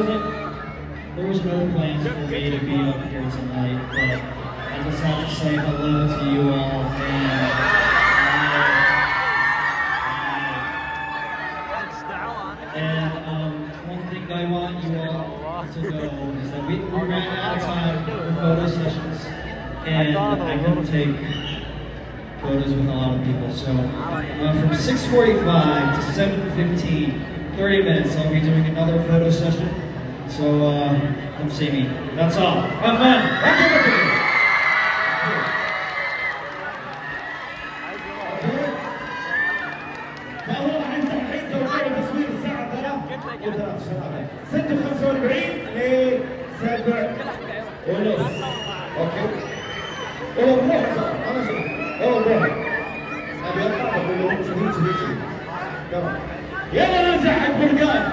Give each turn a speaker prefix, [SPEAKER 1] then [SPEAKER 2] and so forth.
[SPEAKER 1] There was no plans for me to be up here tonight, but I just have to say hello to you all, and one thing I want you all to know is that we ran out of time for photo sessions, and I couldn't take photos with a lot of people, so from 6:45 to 7:15, 30 minutes, I'll be doing another photo session. So, come see me. That's all. Have fun.
[SPEAKER 2] فهو عنده الحين توقيع تصوير الساعة 6:45 ل 7:30. اوكي. روح انا شوف. روح. ابي اطلع اقول لهم شديد. يلا ننزع حق برقان.